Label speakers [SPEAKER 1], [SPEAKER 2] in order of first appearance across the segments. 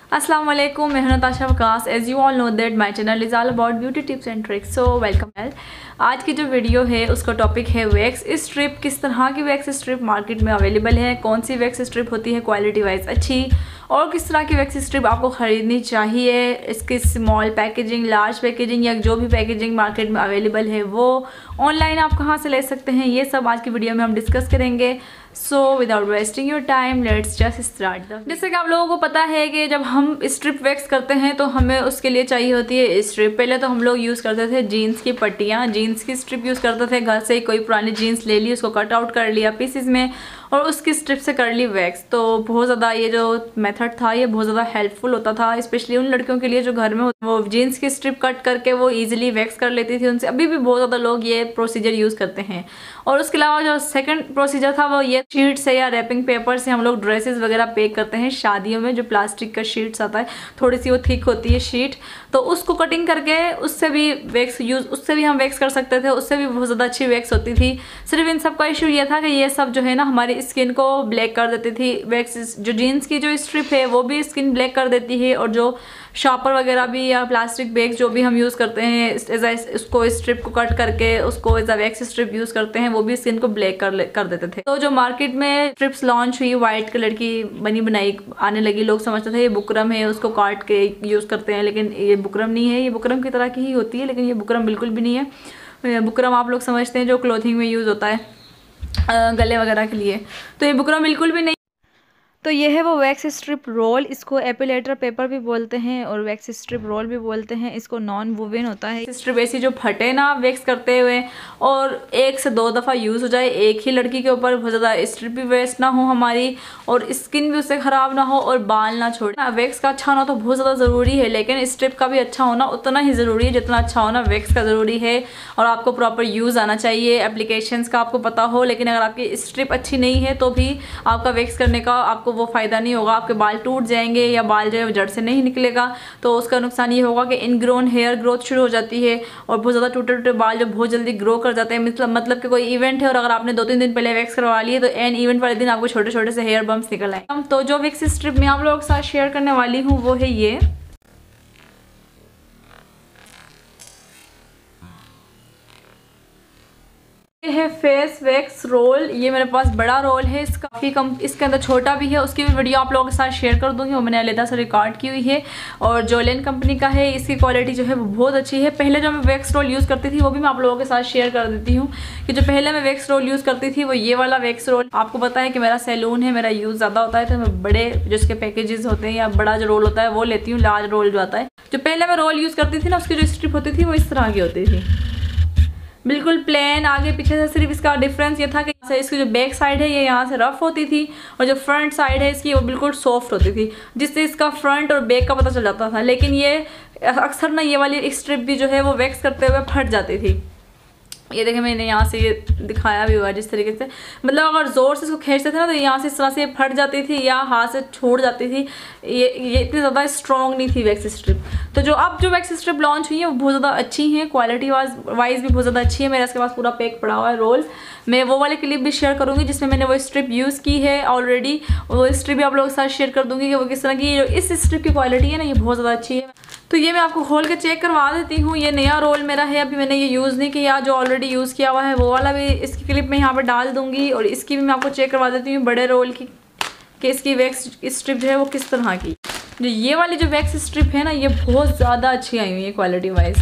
[SPEAKER 1] अस्सलाम वालेकुम, मैं Natasha Waqas. As you all know that my channel is all about beauty tips and tricks, so welcome. आज की जो वीडियो है उसका टॉपिक है वैक्स स्ट्रिप। किस तरह की वैक्स स्ट्रिप मार्केट में अवेलेबल है, कौन सी वैक्स स्ट्रिप होती है क्वालिटी वाइज अच्छी, और किस तरह की वैक्स स्ट्रिप आपको ख़रीदनी चाहिए। इसकी स्मॉल पैकेजिंग, लार्ज पैकेजिंग या जो भी पैकेजिंग मार्केट में अवेलेबल है वो ऑनलाइन आप कहाँ से ले सकते हैं, ये सब आज की वीडियो में हम डिस्कस करेंगे। So without wasting your time let's just start. जैसे कि आप लोगों को पता है कि जब हम स्ट्रिप वैक्स करते हैं तो हमें उसके लिए चाहिए होती है स्ट्रिप। पहले तो हम लोग यूज़ करते थे जीन्स की पट्टियाँ, जीन्स की स्ट्रिप यूज़ करते थे। घर से कोई पुरानी जीन्स ले ली, उसको कट आउट कर लिया पीसेस में और उसकी स्ट्रिप से कर ली वैक्स। तो बहुत ज़्यादा ये जो मेथड था ये बहुत ज़्यादा हेल्पफुल होता था, स्पेशली उन लड़कियों के लिए जो घर में वो जीन्स की स्ट्रिप कट करके वो ईजिली वैक्स कर लेती थी उनसे। अभी भी बहुत ज़्यादा लोग ये प्रोसीजर यूज़ करते हैं। और उसके अलावा जो सेकंड प्रोसीजर था वो ये शीट से या रैपिंग पेपर से हम लोग ड्रेसेस वगैरह पैक करते हैं शादियों में। जो प्लास्टिक का शीट्स आता है, थोड़ी सी वो थिक होती है शीट, तो उसको कटिंग करके उससे भी हम वैक्स कर सकते थे। उससे भी बहुत ज़्यादा अच्छी वैक्स होती थी। सिर्फ इन सब का इशू ये था कि ये सब जो है ना हमारी स्किन को ब्लैक कर देती थी। वैक्स जो जीन्स की जो स्ट्रिप है वो भी स्किन ब्लैक कर देती है, और जो शॉपर वगैरह भी या प्लास्टिक बैग जो भी हम यूज़ करते हैं उसको स्ट्रिप को कट करके उसको as a wax strip use करते हैं, वो भी स्किन को ब्लैक कर देते थे। तो जो मार्केट में स्ट्रिप्स लॉन्च हुई वाइट कलर की बनी बनाई आने लगी, लोग समझते थे ये बुकरम है, उसको काट के यूज़ करते हैं, लेकिन ये बुकरम नहीं है। ये बुकरम की तरह की ही होती है, लेकिन ये बुकरम बिल्कुल भी नहीं है। बुकरम आप लोग समझते हैं जो क्लोथिंग में यूज़ होता है गले वगैरह के लिए, तो ये बुकरम बिल्कुल भी नहीं। तो ये है वो वैक्स स्ट्रिप रोल। इसको एपिलेटर पेपर भी बोलते हैं और वैक्स स्ट्रिप रोल भी बोलते हैं। इसको नॉन वुवेन होता है। स्ट्रिप ऐसी जो फटे ना वैक्स करते हुए और 1 से 2 दफ़ा यूज़ हो जाए एक ही लड़की के ऊपर, बहुत ज़्यादा स्ट्रिप भी वेस्ट ना हो हमारी और स्किन भी उससे ख़राब ना हो और बाल ना छोड़े। वैक्स का अच्छा होना तो बहुत ज़्यादा ज़रूरी है, लेकिन स्ट्रिप का भी अच्छा होना उतना ही ज़रूरी है जितना अच्छा होना वैक्स का ज़रूरी है। और आपको प्रॉपर यूज़ आना चाहिए, एप्लीकेशंस का आपको पता हो। लेकिन अगर आपकी स्ट्रिप अच्छी नहीं है तो भी आपका वैक्स करने का आपको वो फ़ायदा नहीं होगा। आपके बाल टूट जाएंगे या बाल जो है जड़ से नहीं निकलेगा, तो उसका नुकसान ये होगा कि इनग्रोन हेयर ग्रोथ शुरू हो जाती है और बहुत ज़्यादा टूटे टूटे बाल जो बहुत जल्दी ग्रो कर जाते हैं। मतलब कि कोई इवेंट है और अगर आपने 2-3 दिन पहले वैक्स करवा लिए तो एन इवेंट वाले दिन आपको छोटे छोटे से हेयर बम्प्स निकल आए। तो जो वैक्स स्ट्रिप मैं आप लोगों के साथ शेयर करने वाली हूँ वो है ये है फेस वैक्स रोल। ये मेरे पास बड़ा रोल है, इसका काफ़ी कम, इसके अंदर छोटा भी है, उसकी भी वीडियो आप लोगों के साथ शेयर कर दूंगी, वो मैंने अलग से रिकॉर्ड की हुई है। और जोलियन कंपनी का है, इसकी क्वालिटी जो है वो बहुत अच्छी है। पहले जो मैं वैक्स रोल यूज़ करती थी वो भी मैं आप लोगों के साथ शेयर कर देती हूँ कि जो पहले मैं वैक्स रोल यूज़ करती थी वो ये वाला वैक्स रोल। आपको पता है कि मेरा सैलून है, मेरा यूज़ ज़्यादा होता है, तो मैं बड़े जिसके पैकेजेस होते हैं या बड़ा जो रोल होता है वो लेती हूँ। लार्ज रोल जो आता है, जो पहले मैं रोल यूज़ करती थी ना उसकी जो स्ट्रिप होती थी वो इस तरह की होती थी, बिल्कुल प्लेन आगे पीछे से। सिर्फ इसका डिफरेंस ये था कि इसकी जो बैक साइड है ये यहाँ से रफ होती थी और जो फ्रंट साइड है इसकी वो बिल्कुल सॉफ्ट होती थी, जिससे इसका फ्रंट और बैक का पता चल जाता था। लेकिन ये अक्सर ना ये वाली स्ट्रिप भी जो है वो वैक्स करते हुए फट जाती थी। ये देखें मैंने यहाँ से ये दिखाया भी हुआ जिस तरीके से, मतलब अगर ज़ोर से इसको खींचते थे ना तो यहाँ से इस तरह से फट जाती थी या हाथ से छोड़ जाती थी। ये इतनी ज़्यादा स्ट्रॉन्ग नहीं थी वैक्स स्ट्रिप। तो जो अब जो वैक्स स्ट्रिप लॉन्च हुई है वो बहुत ज़्यादा अच्छी हैं, क्वालिटी वाइज भी बहुत ज़्यादा अच्छी है। मेरा इसके पास पूरा पैक पड़ा हुआ है रोल। मैं वो वाले क्लिप भी शेयर करूँगी जिसमें मैंने वो स्ट्रिप यूज़ की है ऑलरेडी, वो स्ट्रिप भी आप लोगों के साथ शेयर कर दूँगी कि वो किस तरह की। इस स्ट्रिप की क्वालिटी है ना ये बहुत ज़्यादा अच्छी है। तो ये मैं आपको खोल के चेक करवा देती हूँ। ये नया रोल मेरा है, अभी मैंने ये यूज़ नहीं किया। जो ऑलरेडी यूज़ किया हुआ है वो वाला भी इसकी क्लिप में यहाँ पर डाल दूँगी और इसकी भी मैं आपको चेक करवा देती हूँ बड़े रोल की कि इसकी वैक्स स्ट्रिप जो है वो किस तरह की। जो ये वाली जो वैक्स स्ट्रिप है ना ये बहुत ज़्यादा अच्छी आई हुई है क्वालिटी वाइज।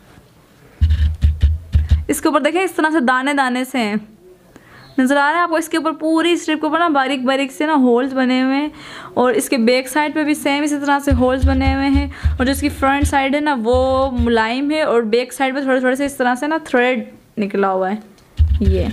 [SPEAKER 1] इसके ऊपर देखें इस तरह से दाने दाने से हैं, नज़र आ रहा है आपको। इसके ऊपर पूरी स्ट्रिप के ऊपर ना बारीक बारीक से ना होल्स बने हुए हैं और इसके बैक साइड पे भी सेम इसी तरह से होल्स बने हुए हैं। और जो इसकी फ्रंट साइड है ना वो मुलायम है और बैक साइड पे थोड़े थोड़े से इस तरह से ना थ्रेड निकला हुआ है ये।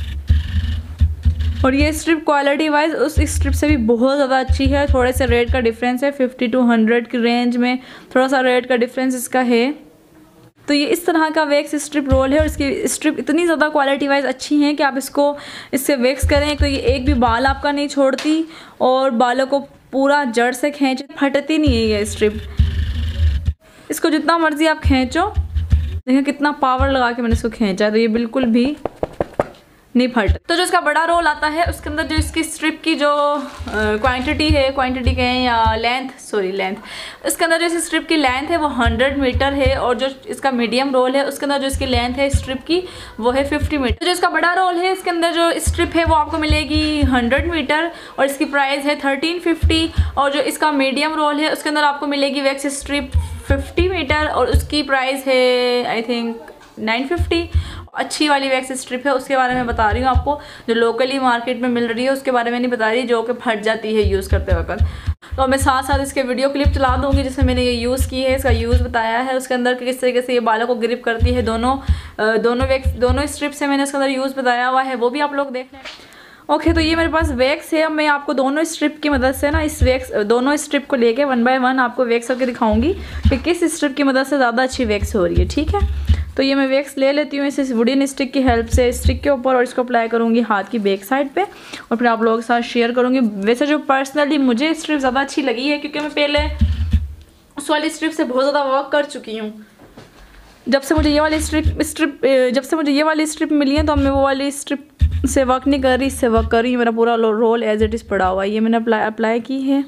[SPEAKER 1] और ये स्ट्रिप क्वालिटी वाइज उस स्ट्रिप से भी बहुत ज़्यादा अच्छी है। थोड़े से रेट का डिफरेंस है, 50 to 100 की रेंज में थोड़ा सा रेट का डिफरेंस इसका है। तो ये इस तरह का वैक्स स्ट्रिप रोल है और इसकी स्ट्रिप इतनी ज़्यादा क्वालिटी वाइज अच्छी है कि आप इससे वैक्स करें तो ये एक भी बाल आपका नहीं छोड़ती और बालों को पूरा जड़ से खींच फटती नहीं है ये स्ट्रिप। इसको जितना मर्जी आप खींचो, देखिए कितना पावर लगा के मैंने इसको खींचा है तो ये बिल्कुल भी नहीं फट। तो जो इसका बड़ा रोल आता है उसके अंदर जो इसकी स्ट्रिप की जो क्वांटिटी कहें या लेंथ, इसके अंदर जो इस स्ट्रिप की लेंथ है वो 100 मीटर है, और जो इसका मीडियम रोल है उसके अंदर जो इसकी लेंथ है स्ट्रिप की वो है 50 मीटर। तो जो इसका बड़ा रोल है इसके अंदर जो स्ट्रिप है वो आपको मिलेगी 100 मीटर और इसकी प्राइस है 1350, और जो इसका मीडियम रोल है उसके अंदर आपको मिलेगी वैक्स स्ट्रिप 50 मीटर और उसकी प्राइस है आई थिंक 950। अच्छी वाली वैक्स स्ट्रिप है उसके बारे में बता रही हूँ आपको, जो लोकली मार्केट में मिल रही है उसके बारे में नहीं बता रही, जो कि फट जाती है यूज़ करते वक्त। तो मैं साथ साथ इसके वीडियो क्लिप चला दूँगी जिसमें मैंने ये यूज़ की है, इसका यूज़ बताया है उसके अंदर कि किस तरीके से ये बालों को ग्रिप करती है। दोनों स्ट्रिप से मैंने इसके अंदर यूज़ बताया हुआ है, वो भी आप लोग देख लें। ओके तो ये मेरे पास वैक्स है। अब मैं आपको दोनों स्ट्रिप की मदद से ना दोनों स्ट्रिप को लेके 1 बाय 1 आपको वैक्स करके दिखाऊंगी कि किस स्ट्रिप की मदद से ज़्यादा अच्छी वैक्स हो रही है। ठीक है, तो ये मैं वैक्स ले लेती हूँ इस वुडन स्टिक की हेल्प से स्टिक के ऊपर, और इसको अप्लाई करूँगी हाथ की बैक साइड पे और फिर आप लोगों के साथ शेयर करूँगी। वैसे जो पर्सनली मुझे स्ट्रिप ज़्यादा अच्छी लगी है क्योंकि मैं पहले उस वाली स्ट्रिप से बहुत ज़्यादा वर्क कर चुकी हूँ। जब से मुझे ये वाली स्ट्रिप मिली है तो मैं वो वाली स्ट्रिप से वर्क नहीं कर रही, इससे वर्क कर रही हूँ। मेरा पूरा रोल एज इट इज़ पड़ा हुआ है। ये मैंने अप्लाई की है।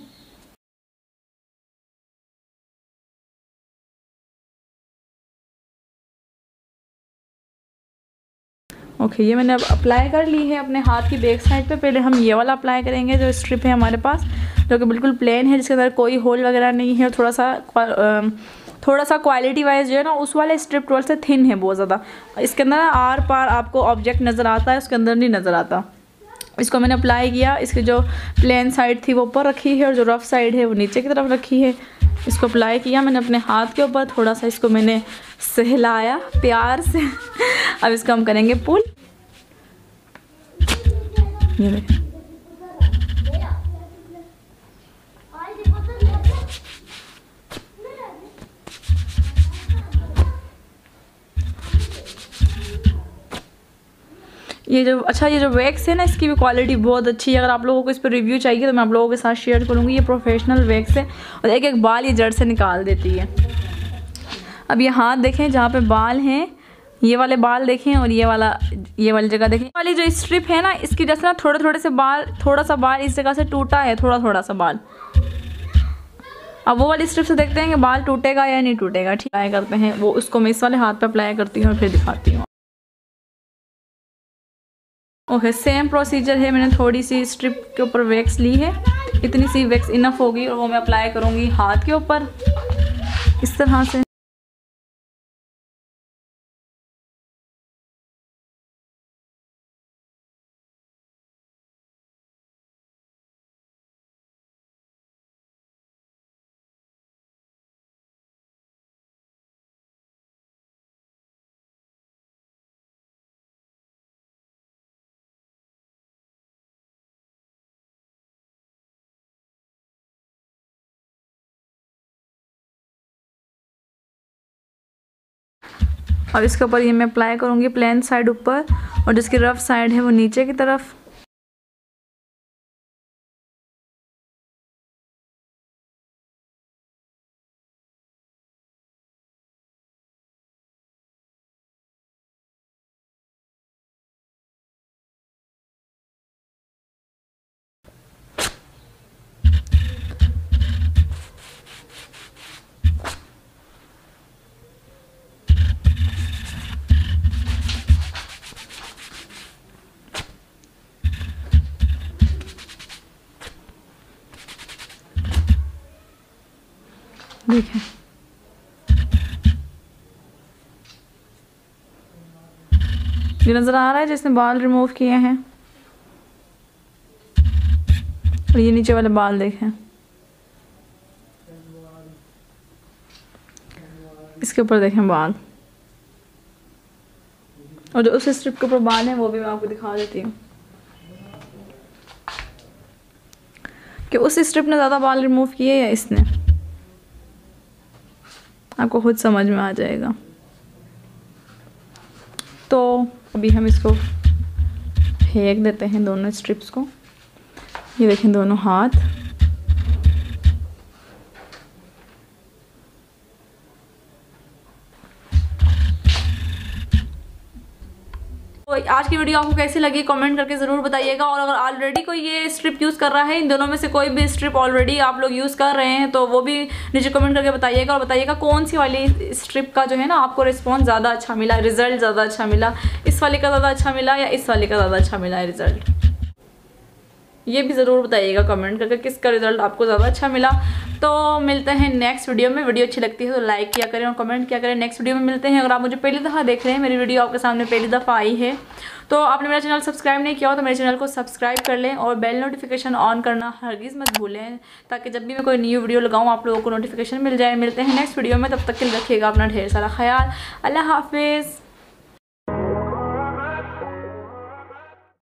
[SPEAKER 1] ओके ये मैंने अब अप्लाई कर ली है अपने हाथ की बैक साइड पे। पहले हम ये वाला अप्लाई करेंगे जो स्ट्रिप है हमारे पास, जो कि बिल्कुल प्लेन है, जिसके अंदर कोई होल वगैरह नहीं है, और थोड़ा सा क्वालिटी वाइज जो है ना उस वाले स्ट्रिप रोल से थिन है बहुत ज़्यादा। इसके अंदर ना आर पार आपको ऑब्जेक्ट नज़र आता है, उसके अंदर नहीं नज़र आता। इसको मैंने अप्लाई किया, इसकी जो प्लेन साइड थी वो ऊपर रखी है और जो रफ साइड है वो नीचे की तरफ रखी है। इसको अप्लाई किया मैंने अपने हाथ के ऊपर, थोड़ा सा इसको मैंने सहलाया प्यार से। अब इसको हम करेंगे पुल। ये देखें, ये जो वैक्स है ना इसकी भी क्वालिटी बहुत अच्छी है। अगर आप लोगों को इस पर रिव्यू चाहिए तो मैं आप लोगों के साथ शेयर करूँगी। ये प्रोफेशनल वैक्स है और एक एक बाल ये जड़ से निकाल देती है। अब ये हाथ देखें जहाँ पे बाल हैं, ये वाले बाल देखें और ये वाली जगह देखें। वाली जो स्ट्रिप है ना इसकी जैसे ना थोड़ा सा बाल इस जगह से टूटा है, थोड़ा सा बाल। अब वो वाली स्ट्रिप से देखते हैं कि बाल टूटेगा या नहीं टूटेगा। ठीक है, करते हैं वो, उसको मैं इस वाले हाथ पे अप्लाई करती हूँ और फिर दिखाती हूँ। ओके सेम प्रोसीजर है। मैंने थोड़ी सी स्ट्रिप के ऊपर वैक्स ली है, इतनी सी वैक्स इनफ होगी, और वो मैं अप्लाई करूँगी हाथ के ऊपर इस तरह से। और इसके ऊपर ये मैं अप्लाई करूँगी प्लेन साइड ऊपर, और जिसकी रफ साइड है वो नीचे की तरफ। देखें ये नज़र आ रहा है जिसने बाल रिमूव किए हैं, और ये नीचे वाले बाल देखें, इसके ऊपर देखें बाल, और जो उस स्ट्रिप के ऊपर बाल हैं वो भी मैं आपको दिखा देती हूँ कि उस स्ट्रिप ने ज़्यादा बाल रिमूव किए या इसने, आपको खुद समझ में आ जाएगा। तो अभी हम इसको फेंक देते हैं दोनों स्ट्रिप्स को। ये देखें दोनों हाथ, तो आज की वीडियो आपको कैसी लगी कमेंट करके ज़रूर बताइएगा। और अगर ऑलरेडी कोई ये स्ट्रिप यूज़ कर रहा है, इन दोनों में से कोई भी स्ट्रिप ऑलरेडी आप लोग यूज़ कर रहे हैं, तो वो भी नीचे कमेंट करके बताइएगा। और बताइएगा कौन सी वाली स्ट्रिप का जो है ना आपको रिस्पॉन्स ज़्यादा अच्छा मिला, रिजल्ट ज़्यादा अच्छा मिला, इस वाले का ज़्यादा अच्छा मिला या इस वाले का ज़्यादा अच्छा मिला है रिजल्ट। ये भी ज़रूर बताइएगा कमेंट करके किसका रिजल्ट आपको ज़्यादा अच्छा मिला। तो मिलते हैं नेक्स्ट वीडियो में। वीडियो अच्छी लगती है तो लाइक किया करें और कमेंट किया करें। नेक्स्ट वीडियो में मिलते हैं। अगर आप मुझे पहली दफ़ा देख रहे हैं, मेरी वीडियो आपके सामने पहली दफ़ा आई है, तो आपने मेरा चैनल सब्सक्राइब नहीं किया हो तो मेरे चैनल को सब्सक्राइब कर लें और बेल नोटिफिकेशन ऑन करना हरगिज़ मत भूलें, ताकि जब भी मैं कोई न्यू वीडियो लगाऊँ आप लोगों को नोटिफिकेशन मिल जाए। मिलते हैं नेक्स्ट वीडियो में, तब तक के लिए रखिएगा अपना ढेर सारा ख्याल। अल्लाह हाफिज़।